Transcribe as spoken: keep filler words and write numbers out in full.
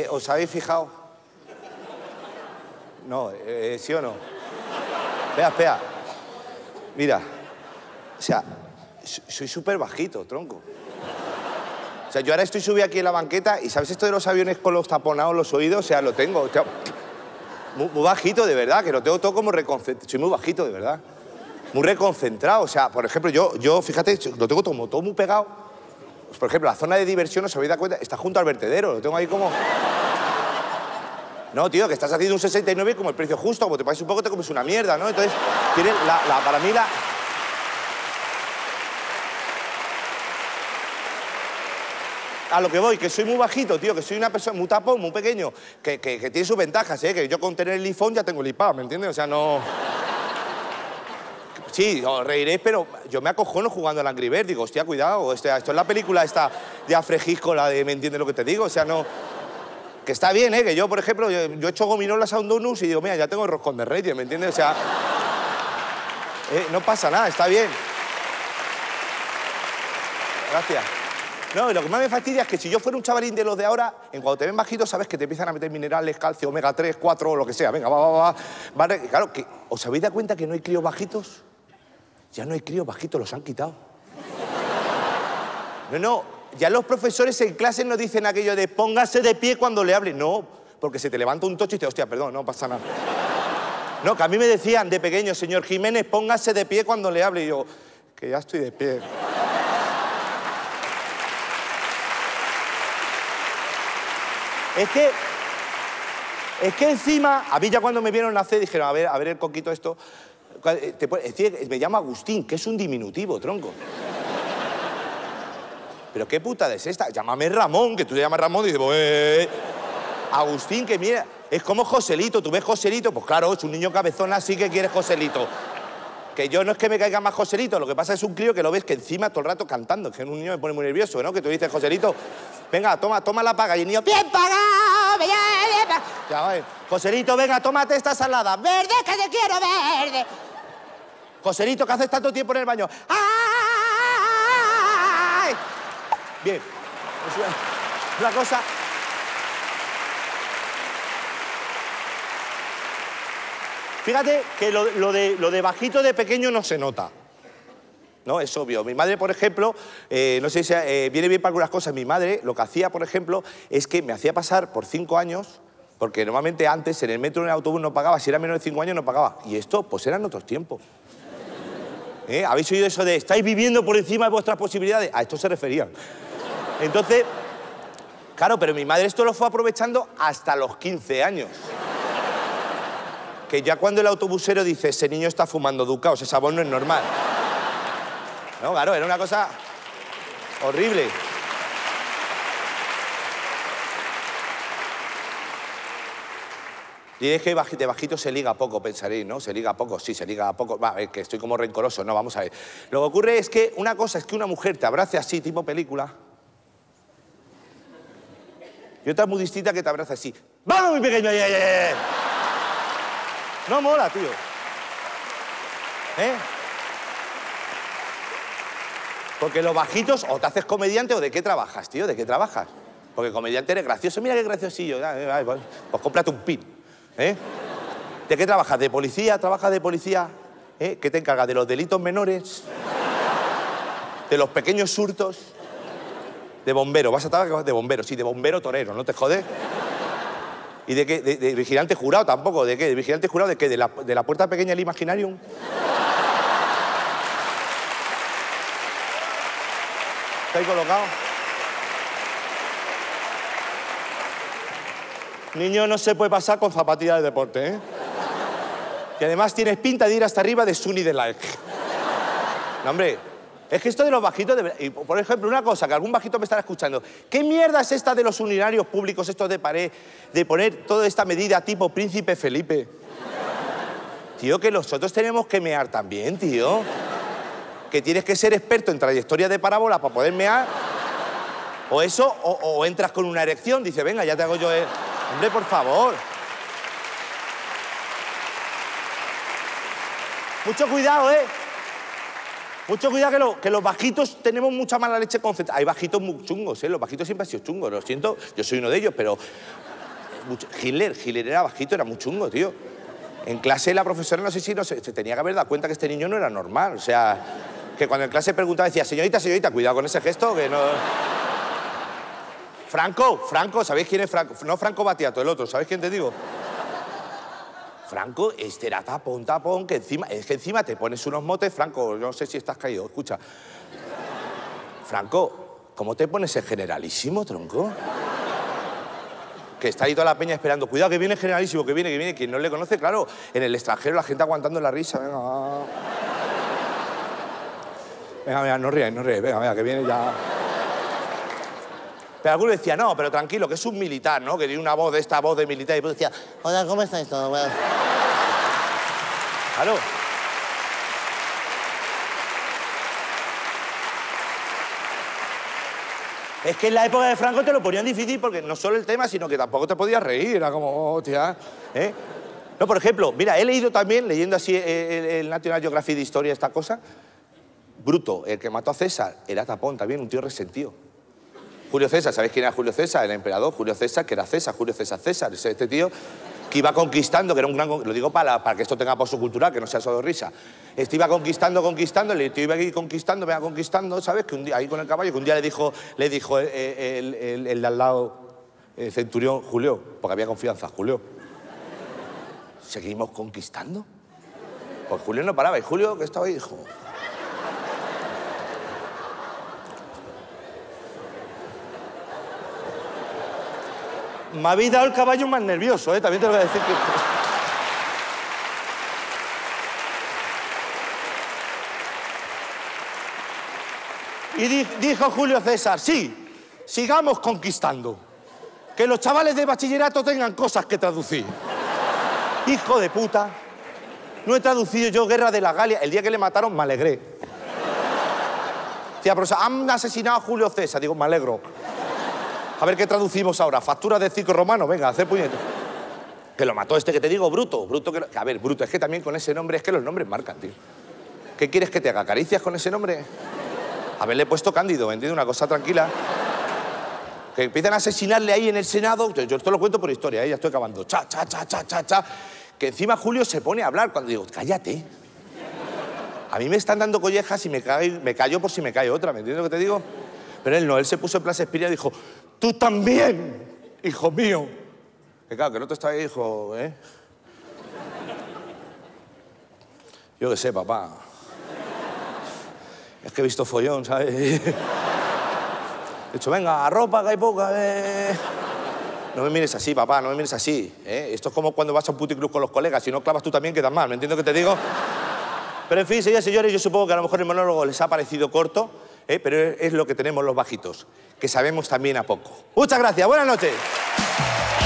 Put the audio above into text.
Eh, ¿Os habéis fijado? No, eh, ¿sí o no? Espera, espera. Mira, o sea, soy súper bajito, tronco. O sea, yo ahora estoy subido aquí en la banqueta y ¿sabes esto de los aviones con los taponados los oídos? O sea, lo tengo. O sea, muy, muy bajito, de verdad, que lo tengo todo como reconcentrado. Soy muy bajito, de verdad. Muy reconcentrado. O sea, por ejemplo, yo, yo fíjate, lo tengo todo, todo muy pegado. Pues, por ejemplo, la zona de diversión, ¿os habéis dado cuenta? Está junto al vertedero, lo tengo ahí como... No, tío, que estás haciendo un sesenta y nueve como el precio justo, como te pases un poco te comes una mierda, ¿no? Entonces, tiene la, la, para mí la... A lo que voy, que soy muy bajito, tío, que soy una persona muy tapón, muy pequeño, que, que, que tiene sus ventajas, ¿eh? Que yo con tener el iPhone ya tengo el iPad, ¿me entiendes? O sea, no... Sí, os reiréis, pero yo me acojono jugando al Angry Birds. Digo, hostia, cuidado, esto, esto es la película esta de Afrejisco, la de ¿me entiendes lo que te digo? O sea, no... Que está bien, ¿eh? Que yo, por ejemplo, yo, yo he hecho gominolas a un donus y digo, mira, ya tengo el roscón de Reyes, ¿me entiendes? O sea... Eh, no pasa nada, está bien. Gracias. No, y lo que más me fastidia es que si yo fuera un chavalín de los de ahora, en cuanto te ven bajito, sabes que te empiezan a meter minerales, calcio, omega tres, cuatro, o lo que sea. Venga, va, va, va. va. Claro, que, ¿os habéis dado cuenta que no hay críos bajitos? Ya no hay críos bajitos, los han quitado. No, no, ya los profesores en clase nos dicen aquello de póngase de pie cuando le hable. No, porque se te levanta un tocho y te hostia, perdón, no pasa nada. No, que a mí me decían de pequeño, señor Jiménez, póngase de pie cuando le hable. Y yo, que ya estoy de pie. Es que, es que encima, a mí ya cuando me vieron nacer, dijeron, a ver, a ver el coquito esto, te, te, me llamo Agustín, que es un diminutivo, tronco. ¿Pero qué putada es esta? Llámame Ramón, que tú te llamas Ramón, y dices, eh, Agustín, que mira, es como Joselito, ¿tú ves Joselito? Pues claro, es un niño cabezón así que quieres Joselito. Que yo no es que me caiga más Joselito, lo que pasa es un crío que lo ves que encima todo el rato cantando, que un niño me pone muy nervioso, ¿no? Que tú dices, Joselito, venga, toma, toma la paga, y el niño, bien pagado, bien, bien pagado. Ya, vale. Joselito, venga, tómate esta salada, verde, que te quiero verde. Joselito, que haces tanto tiempo en el baño. ¡Ay! Bien, es una, una cosa... Fíjate que lo, lo, de, lo de bajito de pequeño no se nota. No, es obvio. Mi madre, por ejemplo, eh, no sé si eh, viene bien para algunas cosas. Mi madre lo que hacía, por ejemplo, es que me hacía pasar por cinco años, porque normalmente antes en el metro o en el autobús no pagaba, si era menor de cinco años no pagaba. Y esto, pues eran otros tiempos. ¿Eh? ¿Habéis oído eso de estáis viviendo por encima de vuestras posibilidades? A esto se referían. Entonces, claro, pero mi madre esto lo fue aprovechando hasta los quince años. Que ya cuando el autobusero dice, ese niño está fumando ducaos, esa voz no es normal. No, claro, era una cosa horrible. Y es que de bajito se liga poco, pensaréis, ¿no? Se liga poco, sí, se liga poco. Va, es que estoy como rencoroso, no, vamos a ver. Lo que ocurre es que una cosa es que una mujer te abrace así, tipo película, y otra muy distinta que te abrace así. ¡Vamos, mi pequeño! Yeah, yeah, yeah. No mola, tío. ¿Eh? Porque los bajitos, o te haces comediante, o ¿de qué trabajas, tío? ¿De qué trabajas? Porque comediante eres gracioso. Mira qué graciosillo. Pues cómprate un pin. ¿Eh? ¿De qué trabajas? ¿De policía? ¿Trabajas de policía? ¿Eh? ¿Qué te encargas? ¿De los delitos menores? ¿De los pequeños hurtos? ¿De bombero? ¿Vas a trabajar de bombero? Sí, de bombero torero, ¿no te jodes? ¿Y de qué? ¿De, de vigilante jurado tampoco? ¿De qué? ¿De vigilante jurado de qué? ¿De la, de la puerta pequeña del Imaginarium? ¿Está ahí colocado? Niño, no se puede pasar con zapatillas de deporte, ¿eh? Y además tienes pinta de ir hasta arriba de Sunny de Like. No, hombre, es que esto de los bajitos... De... Y, por ejemplo, una cosa, que algún bajito me estará escuchando. ¿Qué mierda es esta de los urinarios públicos, estos de pared, de poner toda esta medida tipo Príncipe Felipe? Tío, que nosotros tenemos que mear también, tío. Que tienes que ser experto en trayectoria de parábola para poder mear. O eso, o, o entras con una erección, dice, venga, ya te hago yo el... Hombre, por favor. Mucho cuidado, ¿eh? Mucho cuidado que, lo, que los bajitos tenemos mucha mala leche concentrada. Hay bajitos muy chungos, ¿eh? Los bajitos siempre han sido chungos, lo siento. Yo soy uno de ellos, pero mucho. Hitler, Hitler era bajito, era muy chungo, tío. En clase la profesora, no sé si no se, se tenía que haber dado cuenta que este niño no era normal. O sea, que cuando en clase preguntaba decía, señorita, señorita, cuidado con ese gesto, que no... Franco, Franco, ¿sabéis quién es Franco? No Franco Battiato, el otro, ¿sabéis quién te digo? Franco, este era tapón, tapón, que encima, es que encima te pones unos motes, Franco, yo no sé si estás caído, escucha. Franco, ¿cómo te pones el generalísimo, tronco? Que está ahí toda la peña esperando, cuidado que viene generalísimo, que viene, que viene, quien no le conoce, claro, en el extranjero la gente aguantando la risa, venga, va. Venga, venga, no ríes, no ríes, venga, venga, que viene ya... Pero alguno decía, no, pero tranquilo, que es un militar, ¿no? Que tiene una voz de esta voz de militar. Y pues decía, hola, ¿cómo estáis todos? Bueno. Claro. Es que en la época de Franco te lo ponían difícil porque no solo el tema, sino que tampoco te podías reír. Era como, hostia, ¿eh? No, por ejemplo, mira, he leído también, leyendo así el, el National Geographic de historia, esta cosa, Bruto, el que mató a César, era tapón también, un tío resentido. Julio César, ¿sabéis quién era Julio César? El emperador, Julio César, que era César, Julio César César. Este tío que iba conquistando, que era un gran... Lo digo para, para que esto tenga pozo cultural, que no sea solo risa. Este iba conquistando, conquistando, el tío iba aquí conquistando, me iba conquistando, ¿sabes? Que un día, ahí con el caballo, que un día le dijo, le dijo el, el, el, el de al lado, el centurión, Julio, porque había confianza, Julio. ¿Seguimos conquistando? Pues Julio no paraba, y Julio, que estaba ahí, dijo... Me habéis dado el caballo más nervioso, ¿eh? También te lo voy a decir que... Y di dijo Julio César, sí, sigamos conquistando. Que los chavales de bachillerato tengan cosas que traducir. Hijo de puta. No he traducido yo Guerra de la Galia. El día que le mataron me alegré. Decía, profesor, han asesinado a Julio César. Digo, me alegro. A ver qué traducimos ahora. Factura del circo romano. Venga, hacer puñetas. Que lo mató este que te digo, Bruto. Bruto que... A ver, Bruto, es que también con ese nombre, es que los nombres marcan, tío. ¿Qué quieres que te haga? ¿Caricias con ese nombre? Haberle puesto Cándido, ¿me entiendes? Una cosa tranquila. Que empiezan a asesinarle ahí en el Senado. Yo esto lo cuento por historia, ¿eh? Ya estoy acabando. Cha, cha, cha, cha, cha, cha. Que encima Julio se pone a hablar cuando digo, cállate. A mí me están dando collejas y me, cae, me callo por si me cae otra, ¿me entiendes lo que te digo? Pero él no, él se puso en Plaza Espiria y dijo, tú también, hijo mío. Que claro, que no te está ahí, hijo, ¿eh? Yo qué sé, papá. Es que he visto follón, ¿sabes? He dicho, venga, ropa, que hay poca, eh. No me mires así, papá, no me mires así, ¿eh? Esto es como cuando vas a un puticlub con los colegas, si no clavas tú también quedas mal, ¿me entiendes lo que te digo? Pero en fin, señoras y señores, yo supongo que a lo mejor el monólogo les ha parecido corto, ¿eh? Pero es lo que tenemos los bajitos, que sabemos también a poco. Muchas gracias, buenas noches.